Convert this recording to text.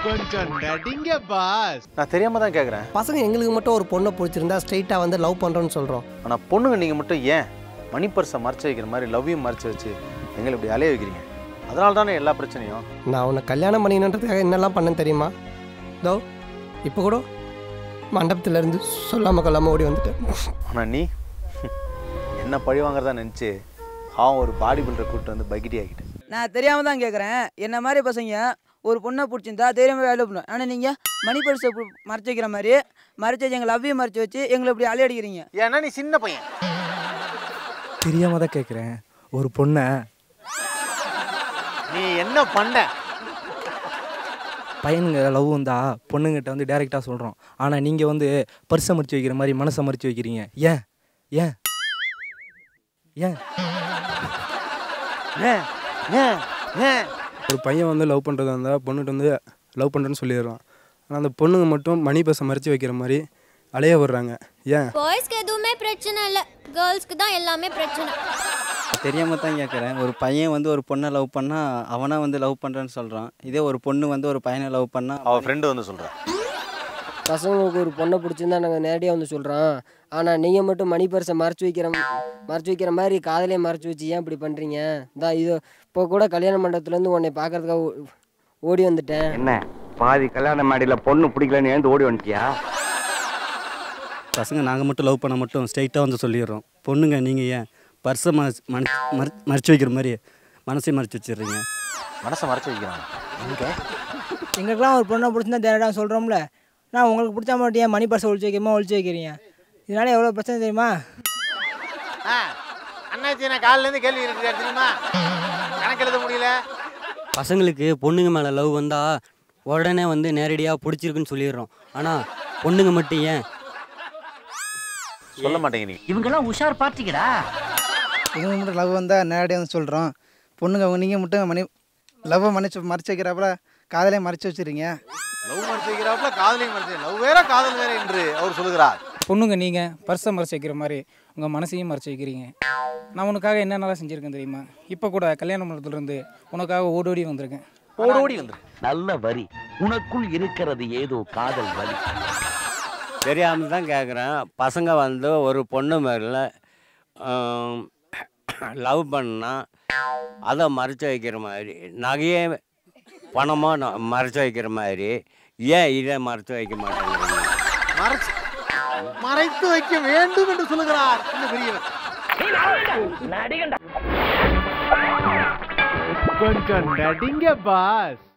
கொஞ்சம் நடிங்க பாஸ். நான் தெரியாம தான் கேட்குறேன். பசங்க எங்களுக்கு மட்டும் ஒரு பொண்ணை பிடிச்சிருந்தா ஸ்ட்ரைட்டாக வந்து லவ் பண்ணுறோன்னு சொல்கிறோம். ஆனால் பொண்ணுங்க நீங்கள் மட்டும் ஏன் மணி பர்ஸை மறைச்சு வைக்கிற மாதிரி லவ்வையும் மறைச்சு வச்சு எங்களை இப்படி அலைய வைக்கிறீங்க? அதனால தானே எல்லா பிரச்சனையும். நான் உன்னை கல்யாணம் பண்ணினன்றதுக்காக என்னெல்லாம் பண்ணேன்னு தெரியுமா? தோ இப்போ கூட மண்டபத்திலேருந்து சொல்லாமல் கொள்ளாமல் ஓடி வந்துட்டேன். ஆனால் நீ என்ன பழி வாங்குறதா நினச்சி அவன் ஒரு பாடி பில்டரை கூப்பிட்டு வந்து பகிட்டி ஆகிட்டேன். நான் தெரியாமல் தான் கேட்குறேன். என்ன மாதிரி பசங்க ஒரு பொண்ணை பிடிச்சிருந்தா தைரியமாக வேலை பண்ணுவேன். ஆனால் நீங்கள் மணி பரிசை மறைச்சி வைக்கிற மாதிரி மறைச்சி வச்சு எங்கள் லவ்வையும் மறைச்சி வச்சு எங்களை இப்படி அலையடிக்கிறீங்க. ஏன்னா நீ சின்ன பையன். தெரியாம தான் கேட்குறேன். ஒரு பொண்ணை நீ என்ன பண்ண? பையனுங்க லவ் வந்தா பொண்ணுங்கிட்ட வந்து டைரெக்டாக சொல்கிறோம். ஆனால் நீங்கள் வந்து பர்ஸை மறைச்சி வைக்கிற மாதிரி மனசை மறைச்சி வைக்கிறீங்க. ஏன் ஏன் ஏன் ஏன் ஏன் ஏன் ஒரு பையன் வந்து லவ் பண்ணுறதா இருந்தால் பொண்ணுகிட்ட வந்து லவ் பண்ணுறேன்னு சொல்லிடுறான். ஆனால் அந்த பொண்ணுங்க மட்டும் மணி பர்ஸை மறைச்சி வைக்கிற மாதிரி அலைய விடுறாங்க. ஏன்? பாய்ஸ்க்கு எதுவுமே பிரச்சனை இல்லை, கேர்ள்ஸ்க்கு தான் எல்லாமே பிரச்சனை. தெரியாமல் தான் கேட்குறேன். ஒரு பையன் வந்து ஒரு பொண்ணை லவ் பண்ணால் அவனாக வந்து லவ் பண்ணுறேன்னு சொல்கிறான். இதே ஒரு பொண்ணு வந்து ஒரு பையனை லவ் பண்ணால் அவள் ஃப்ரெண்டு வந்து சொல்கிறான். பசங்களுக்கு ஒரு பொண்ணை பிடிச்சிருந்தா நாங்கள் நேரடியாக வந்து சொல்கிறோம். ஆனால் நீங்கள் மட்டும் மணி பர்ஸை மறைச்சி வைக்கிற மாதிரி காதலே மறைச்சி வச்சு ஏன் இப்படி பண்ணுறீங்க? தான் இது இப்போ கூட கல்யாண மண்டபத்துலேருந்து உன்னை பார்க்கறதுக்காக ஓடி வந்துட்டேன். என்ன பாதி கல்யாண மாடியில் பொண்ணு பிடிக்கலன்னு எழுந்து ஓடி வந்துட்டியா? பசங்க நாங்கள் மட்டும் லவ் பண்ண மட்டும் ஸ்ட்ரைட்டாக வந்து சொல்லிடுறோம். பொண்ணுங்க நீங்கள் ஏன் பர்ஸை மறைச்சி வைக்கிற மாதிரி மனசையும் மறைச்சி வச்சிடுறீங்க. மனசை மறைச்சி வைக்கிறாங்க. எங்களுக்குலாம் ஒரு பொண்ணை பிடிச்சிருந்தா தைரியமாக சொல்கிறோம்ல. நான் உங்களுக்கு பிடிச்சா மட்டும் ஏன் மணி பர்ஸை ஒழிச்சு வைக்கிறீங்க? இதனால எவ்வளோ பிரச்சனை தெரியுமா? அண்ணாச்சி நான் காலிலேருந்து கேள்வி இருக்கிறேன் தெரியுமா? கணக்கு எழுத முடியல. பசங்களுக்கு பொண்ணுங்க மேலே லவ் வந்தால் உடனே வந்து நேரடியாக பிடிச்சிருக்குன்னு சொல்லிடுறோம். ஆனால் பொண்ணுங்க மட்டும் ஏன் சொல்ல மாட்டேங்க? நீ இவங்கெல்லாம் உஷார் பார்ட்டிக்கடா. இவங்க மட்டும் லவ் வந்தால் நேரடியாக வந்து சொல்கிறோம். பொண்ணுங்க நீங்கள் மட்டும் லவ்வை மறைச்சி வைக்கிறாப்புல காதலே மறைச்சி வச்சுருங்க. லவ் மறைச்சி வைக்கிறாப்புல காதலையும் மறைச்சி, லவ் வேற காதல் வேற என்று அவர் சொல்லுகிறார். பொண்ணுங்க நீங்கள் பர்ஸை மறைச்சி வைக்கிற மாதிரி உங்கள் மனசையும் மறைச்சி வைக்கிறீங்க. நான் உனக்காக என்னென்னலாம் செஞ்சுருக்கேன் தெரியுமா? இப்போ கூட கல்யாண மண்டபத்துலேருந்து உனக்காக ஓடோடி வந்திருக்கேன். ஓடோடி வந்துரு. நல்ல வரி. உனக்குள் இருக்கிறது ஏதோ காதல் வலி. தெரியாமல் தான் கேட்குறேன். பசங்க வந்து ஒரு பொண்ணு மேலே லவ் பண்ணால் அதை மறைச்சி வைக்கிற மாதிரி, நகையே பணமாக மறைச்சி வைக்கிற மாதிரி ஏன் இதை மறைச்சி வைக்க மாட்டேங்கிறீங்க? மறைத்து வைக்க வேண்டும் என்று சொல்லுகிறார் இந்த பெரியவர். கொஞ்சம் நடிங்க பாஸ்.